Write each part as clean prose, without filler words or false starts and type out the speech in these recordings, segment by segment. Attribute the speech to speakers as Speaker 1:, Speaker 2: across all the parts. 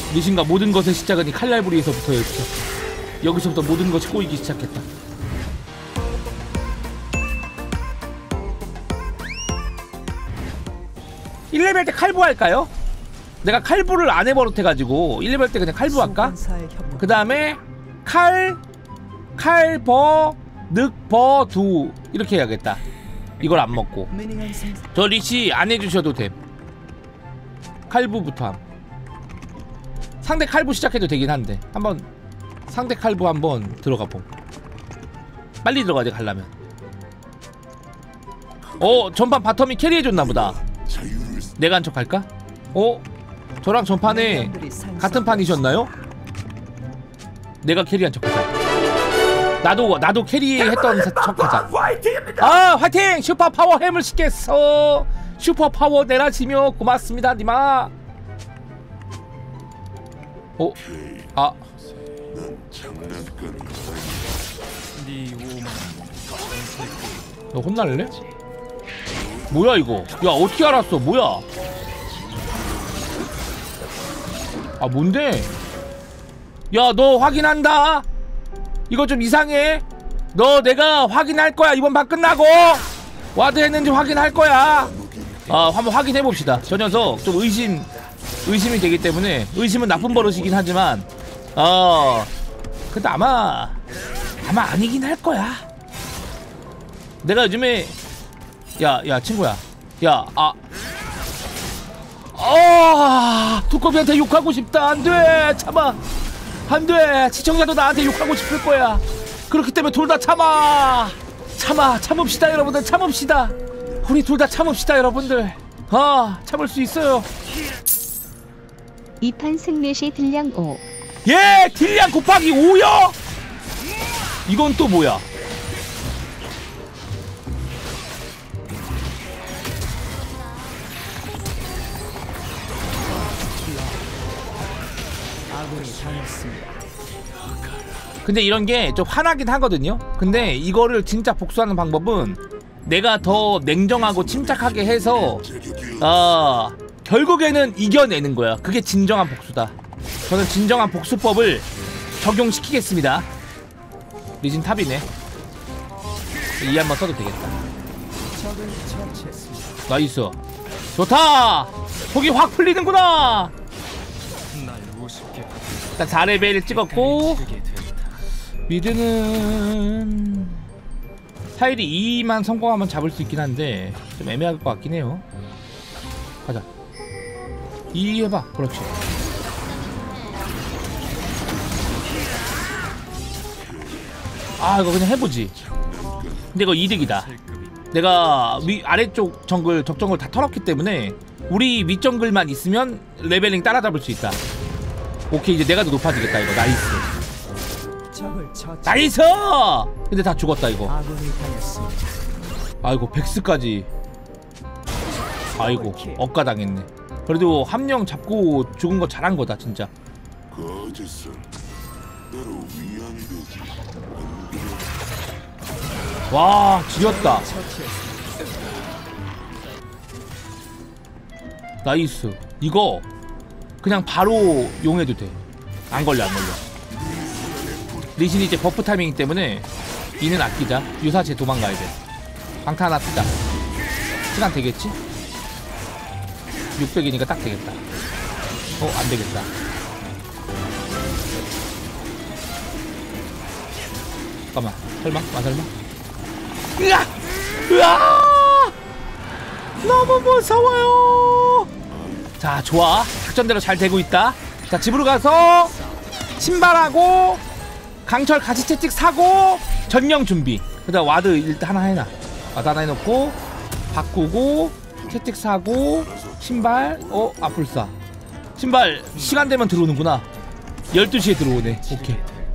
Speaker 1: 리신과 모든 것의 시작은 이 칼날부리에서부터였죠. 여기서부터 모든 것이 꼬이기 시작했다. (1레벨) 때 칼부 할까요? 내가 칼부를 안 해버릇해가지고 1레벨 때 그냥 칼부 할까? 그 다음에 칼버 늑버두 이렇게 해야겠다. 이걸 안 먹고 저 리시 안 해주셔도 됨. 칼부부터 함. 상대 칼부 시작해도 되긴 한데 한번 상대 칼부 한번 들어가 봄. 빨리 들어가야 가려면. 전판 바텀이 캐리해줬나보다. 내가 한 척 할까? 저랑 전판에 같은 판이셨나요? 내가 캐리한 척 하자. 나도 캐리했던 척 하자. 아 화이팅! 슈퍼파워 해물 시켰어. 슈퍼파워 내라지며 고맙습니다 니마. 너 혼날래? 뭐야 이거? 야 어떻게 알았어? 뭐야? 아 뭔데? 야 너 확인한다. 이거 좀 이상해. 너 내가 확인할 거야. 이번 판 끝나고 와드 했는지 확인할 거야. 한번 확인해 봅시다. 저 녀석 좀 의심이 되기 때문에. 의심은 나쁜 버릇이긴 하지만 근데 아마 아니긴 할 거야. 내가 요즘에 야 친구야, 두꺼비한테 욕하고 싶다. 안돼, 참아. 안돼, 시청자도 나한테 욕하고 싶을 거야. 그렇기 때문에 둘 다 참읍시다 여러분들. 참읍시다. 우리 둘 다 참읍시다 여러분들. 참을 수 있어요.
Speaker 2: 2판 승리시 딜량 5.
Speaker 1: 예, 딜량 곱하기 5요? 이건 또 뭐야? 근데 이런 게 좀 화나긴 하거든요. 근데 이거를 진짜 복수하는 방법은 내가 더 냉정하고 침착하게 해서 결국에는 이겨내는 거야. 그게 진정한 복수다. 저는 진정한 복수법을 적용시키겠습니다. 리진 탑이네. 이 한번 써도 되겠다. 나이스. 좋다. 속이 확 풀리는구나. 일단 4레벨 찍었고 미드는 사일이 2만 성공하면 잡을 수 있긴 한데 좀 애매할 것 같긴 해요. 가자. 2 해봐. 그렇지. 이거 그냥 해보지. 근데 이거 이득이다. 내가 아래쪽 정글 적정글 다 털었기 때문에 우리 윗정글만 있으면 레벨링 따라잡을 수 있다. 오케이, 이제 내가 더 높아지겠다. 이거 나이스. 나이스! 근데 다 죽었다 이거. 아이고 백스까지. 아이고 억가당했네. 그래도 한 명 잡고 죽은 거 잘한 거다 진짜. 와 지렸다. 나이스. 이거 그냥 바로 용해도 돼. 안 걸려. 리신이 이제 버프 타이밍이기 때문에 이는 아끼자. 유사시에 도망가야 돼. 방타 하나 뜨자. 시간 되겠지? 600이니까 딱 되겠다. 안 되겠다. 잠깐만. 설마? 설마? 으아! 너무 무서워요. 자, 좋아. 작전대로 잘 되고 있다. 자, 집으로 가서 신발하고 강철 가시 채찍 사고 전령 준비. 그다음 와드 일단 하나 해놔. 와드 하나 해놓고 바꾸고 채찍 사고 신발. 아뿔싸. 신발 시간 되면 들어오는구나. 12시에 들어오네. 오케이.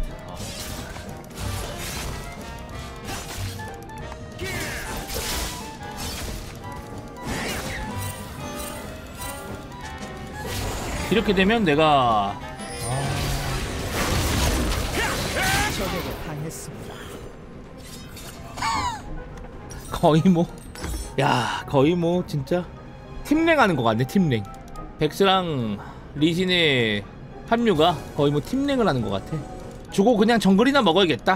Speaker 1: 이렇게 되면 내가 거의 뭐, 야, 거의 뭐 진짜 팀랭 하는 것 같네. 팀랭. 백스랑 리신의 한류가 거의 뭐 팀랭을 하는 것 같아. 주고 그냥 정글이나 먹어야겠다.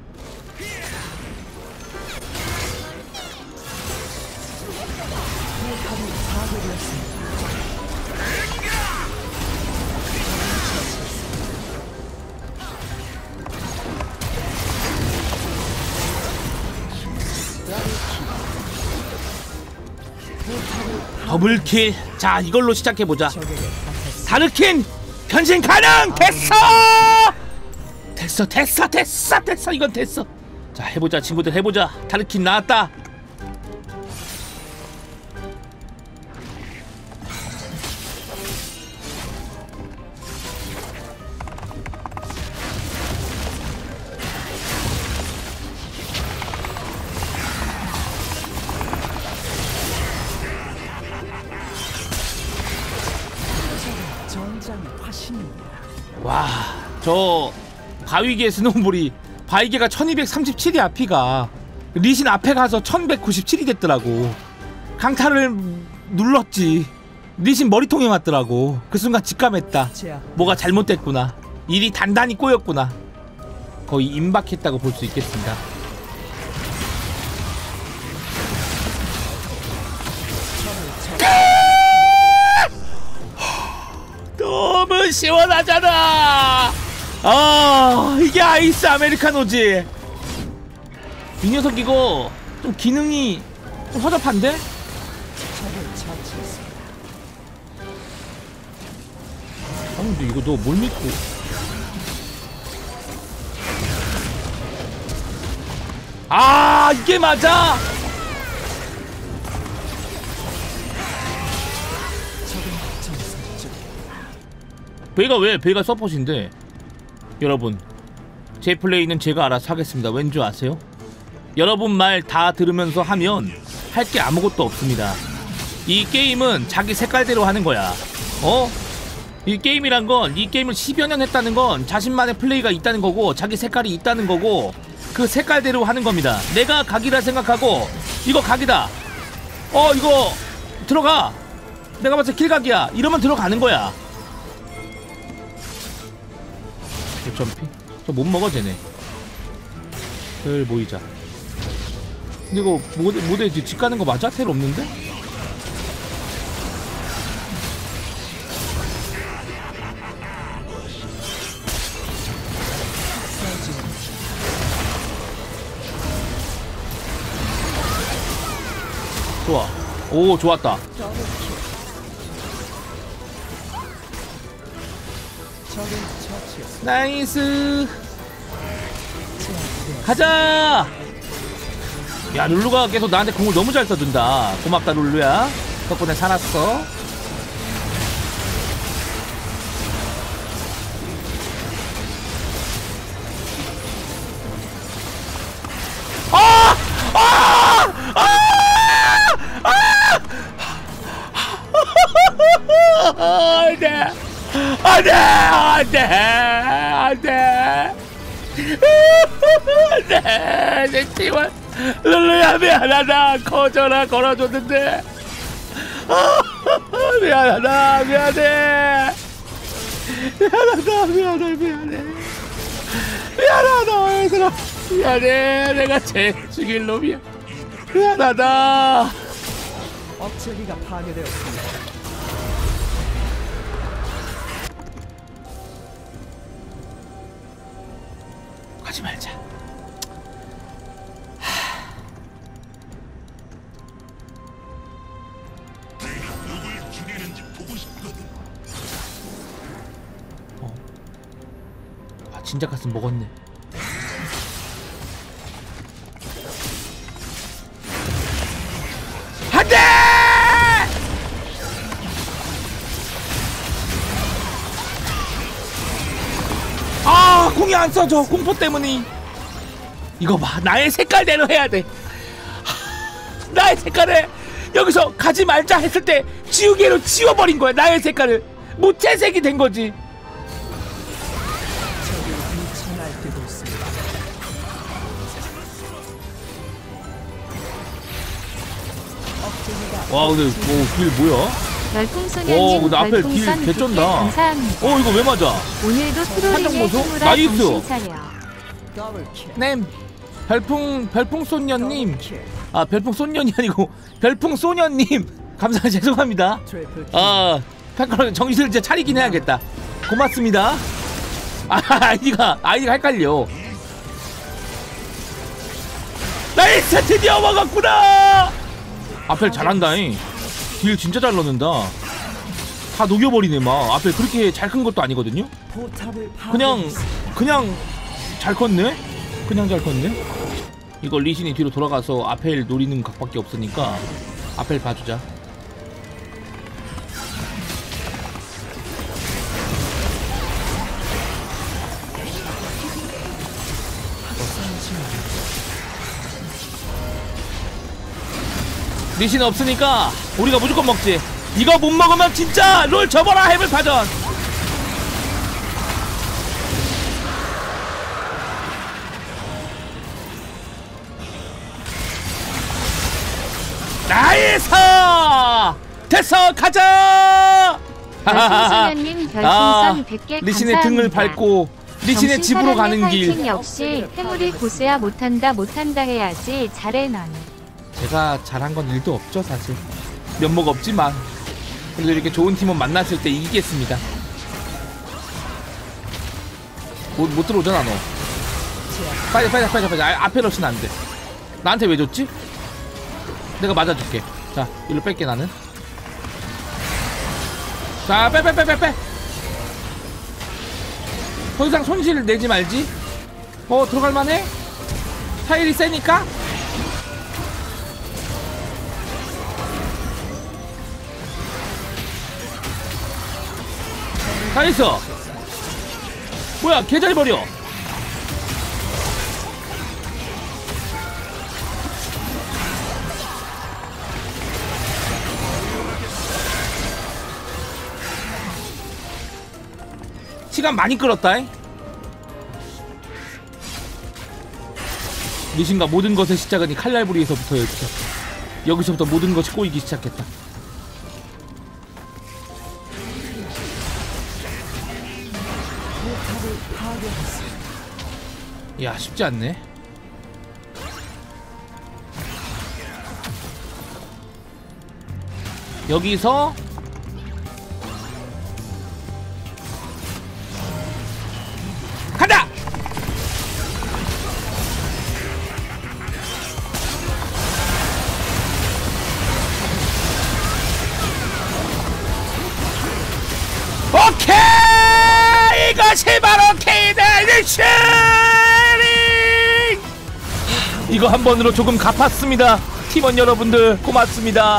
Speaker 1: 더블킬. 자, 이걸로 시작해보자. 다르킨 변신 가능! 됐어. 이건 됐어. 자, 해보자 친구들, 해보자. 다르킨 나왔다. 와, 저 바위계 스노우볼이 바위계가 1237이야. 피가 리신 앞에 가서 1197이 됐더라고. 강타를 눌렀지. 리신 머리통에 맞더라고. 그 순간 직감했다. 뭐가 잘못됐구나. 일이 단단히 꼬였구나. 거의 임박했다고 볼 수 있겠습니다. 너무 시원하잖아. 아, 이게 아이스 아메리카노지. 이 녀석 이거 좀 기능이 좀 허접한데? 아니 근데 이거 너 뭘 믿고. 아, 이게 맞아? 베가 서폿인데 여러분, 제 플레이는 제가 알아서 하겠습니다. 왠 줄 아세요? 여러분 말 다 들으면서 하면 할 게 아무것도 없습니다. 이 게임은 자기 색깔대로 하는 거야. 이 게임이란 건, 이 게임을 10여 년 했다는 건 자신만의 플레이가 있다는 거고, 자기 색깔이 있다는 거고, 그 색깔대로 하는 겁니다. 내가 각이라 생각하고 이거 각이다, 이거 들어가, 내가 봤을 때 킬각이야, 이러면 들어가는 거야. 점피? 저 못 먹어 쟤네. 들 모이자. 근데 이거 모델 집 가는 거 맞아? 텔 없는데? 좋아. 오, 좋았다. 나이스. 가자. 야, 룰루가 계속 나한테 공을 너무 잘 써준다. 고맙다 룰루야, 덕분에 살았어. 안돼, 안돼, 안돼, 안돼, 안돼. 내 팀은 룰루야 미안하다. 거절아 걸어줬는데 미안하다. 미안해. 미안하다. 미안해. 미안하다 얘들아. 미안해. 내가 쟤 죽일 놈이야. 미안하다.
Speaker 3: 억제기가 파괴되었습니다.
Speaker 1: 가지 말자. 아, 진짜 가슴 먹었네. 안돼! 아, 공이 안 써져. 공포 때문에. 이거 봐, 나의 색깔대로 해야 돼. 나의 색깔을 여기서 가지 말자 했을 때 지우개로 지워버린 거야. 나의 색깔을 무채색이 된 거지. 와, 근데 길 뭐야?
Speaker 2: 별풍소년님
Speaker 1: 오, 나 앞에 딜
Speaker 2: 별풍선 100개
Speaker 1: 개쩐다.
Speaker 2: 감사합니다.
Speaker 1: 이거 왜 맞아?
Speaker 2: 오늘도
Speaker 1: 판정
Speaker 2: 트롤링의
Speaker 1: 보소?
Speaker 2: 힘으로
Speaker 1: 나이스.
Speaker 2: 정신 차려.
Speaker 3: 더블킬.
Speaker 1: 네, 별풍소년님. 아, 별풍소년이 아니고 별풍소년님. 감사합니다. 죄송합니다.
Speaker 3: 트리플 킬.
Speaker 1: 아, 팬클럽 정신을 진짜 차리긴 해야겠다. 고맙습니다. 아, 아이디가 헷갈려. 나이스! 드디어 먹었구나! 아펠 잘한다잉. 딜 진짜 잘 넣는다. 다 녹여버리네 막. 아펠 그렇게 잘 큰 것도 아니거든요.
Speaker 3: 포탑을
Speaker 1: 그냥 잘 컸네? 그냥 잘 컸네? 이거 리신이 뒤로 돌아가서 아펠 노리는 각밖에 없으니까 아펠 봐주자. 리신 없으니까 우리가 무조건 먹지. 이거 못 먹으면 진짜 롤 접어라. 해물파전. 나이스! 됐어, 가자!
Speaker 2: 별풍소년님 별풍선 100개
Speaker 1: 리신의
Speaker 2: 감사합니다.
Speaker 1: 등을 밟고 리신의 집으로 가는 길.
Speaker 2: 파이팅 역시 해물이 고수야. 못한다 해야지. 잘해 넌.
Speaker 1: 제가 잘한 건 일도 없죠 사실. 면목 없지만 그래도 이렇게 좋은 팀원 만났을 때 이기겠습니다. 못 들어오잖아 너. 빨리. 앞에 러시는 안 돼. 나한테 왜 줬지? 내가 맞아줄게. 자, 일로 뺄게 나는. 자, 빼. 더 이상 손실 내지 말지. 들어갈만해? 타일이 세니까? 다 있어. 뭐야, 개잘 버려. 시간 많이 끌었다. 리신과 모든 것의 시작은 이 칼날부리에서부터였죠. 여기서부터 모든 것이 꼬이기 시작했다. 야, 쉽지 않네. 여기서 간다! 오케이! 이것이 바로 케이드리싱! 이거 한 번으로 조금 갚았습니다. 팀원 여러분들 고맙습니다.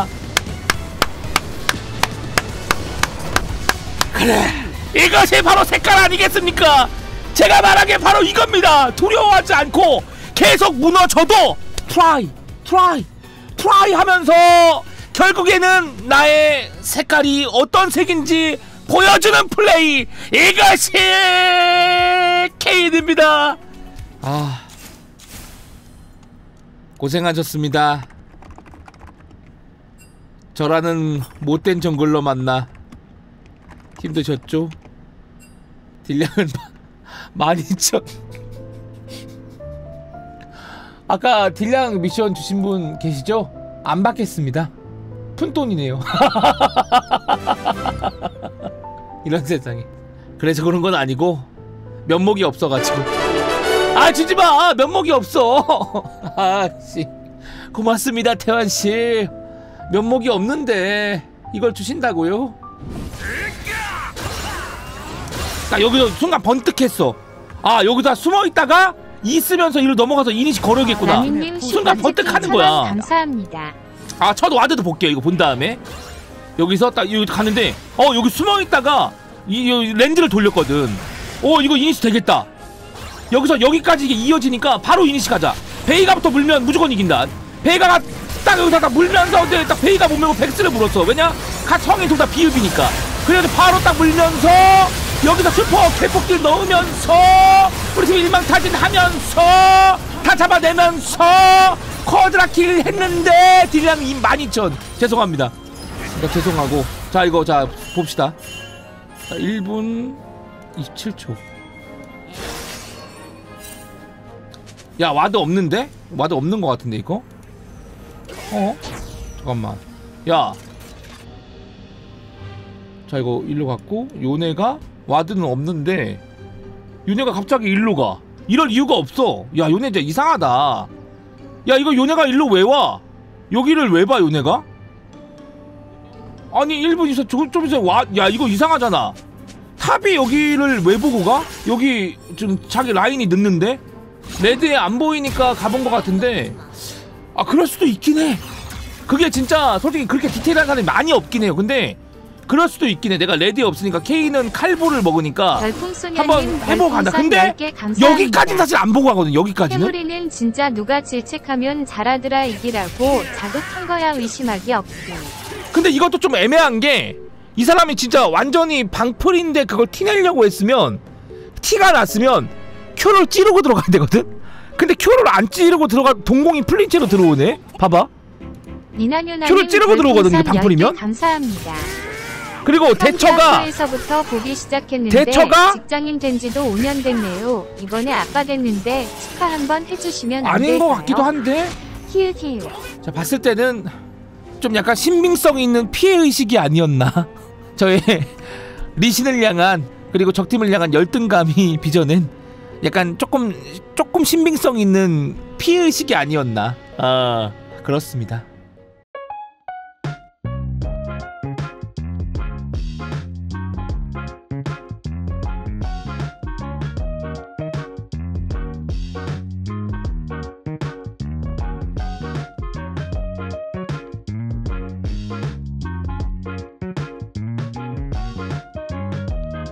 Speaker 1: 그래, 이것이 바로 색깔 아니겠습니까? 제가 말한 게 바로 이겁니다. 두려워하지 않고 계속 무너져도 트라이 하면서 결국에는 나의 색깔이 어떤 색인지 보여주는 플레이. 이것이 케이드입니다. 아, 고생하셨습니다. 저라는 못된 정글러 만나 힘드셨죠? 딜량은 12,000. 아까 딜량 미션 주신 분 계시죠? 안 받겠습니다. 푼돈이네요. 이런 세상에. 그래서 그런 건 아니고 면목이 없어가지고. 아, 주지마! 면목이 없어. 아씨, 고맙습니다 태환씨. 면목이 없는데 이걸 주신다고요? 나 여기서 순간 번뜩했어. 아, 여기다 숨어있다가 이 쓰면서 이리로 넘어가서 이니시 걸어야겠구나.
Speaker 2: 나민님
Speaker 1: 순간 번뜩하는 거야.
Speaker 2: 감사합니다.
Speaker 1: 아, 저도 와드도 볼게요. 이거 본 다음에 여기서 딱 여기 가는데 여기 숨어있다가 이 랜드를 돌렸거든. 이거 이니시 되겠다. 여기서 여기까지 이게 이어지니까 바로 이니시 가자. 베이가부터 물면 무조건 이긴다. 베이가가 딱 여기서 딱 물면서, 근데 딱 베이가 못 물고 백스를 물었어. 왜냐? 각 성이 둘 다 비읍이니까. 그래서 바로 딱 물면서 여기서 슈퍼 개폭딜 넣으면서 우리 팀 일망타진하면서 다 잡아내면서 쿼드라킬 했는데 딜량 12,000. 죄송합니다. 그러니까 죄송하고 자 이거 자 봅시다. 자, 1분 27초. 야 와드 없는데? 와드 없는 것 같은데 이거? 잠깐만. 야. 자 이거 일로 갔고 요네가 와드는 없는데 요네가 갑자기 일로 가. 이럴 이유가 없어. 야 요네 진짜 이상하다. 야 이거 요네가 일로 왜 와? 여기를 왜 봐 요네가? 아니 1분 있어 좀 있어 와. 야 이거 이상하잖아. 탑이 여기를 왜 보고 가? 여기 지금 자기 라인이 늦는데? 레드에 안 보이니까 가본 것 같은데 아 그럴 수도 있긴 해. 그게 진짜 솔직히 그렇게 디테일한 사람이 많이 없긴 해요. 근데 그럴 수도 있긴 해. 내가 레드에 없으니까 K는 칼보를 먹으니까 한번 해보고 간다. 근데 여기까지는 사실 안 보고 가거든. 여기까지는.
Speaker 2: 해무리는 진짜 누가 질책하면 잘하더라 이기라고 자극한 거야 의심하기 없고.
Speaker 1: 근데 이것도 좀 애매한 게 이 사람이 진짜 완전히 방풀인데 그걸 티내려고 했으면 티가 났으면 Q를 찌르고 들어가야 되거든? 근데 Q를 안 찌르고 들어가 동공이 풀린 채로 들어오네? 봐봐. Q를 찌르고 들어오거든, 이게 방풀이면?
Speaker 2: 감사합니다.
Speaker 1: 그리고 대처가
Speaker 2: 에서부터 보기 시작했는데
Speaker 1: 대처가
Speaker 2: 직장인 된지도 5년 됐네요. 이번에 아빠 됐는데 축하 한번 해주시면 안
Speaker 1: 아닌
Speaker 2: 될까요?
Speaker 1: 것 같기도 한데.
Speaker 2: 히읗히읗.
Speaker 1: 자 봤을 때는 좀 약간 신빙성 있는 피해의식이 아니었나. 저의 리신을 향한 그리고 적팀을 향한 열등감이 빚어낸 약간 조금 신빙성 있는 피해의식이 아니었나. 아 그렇습니다.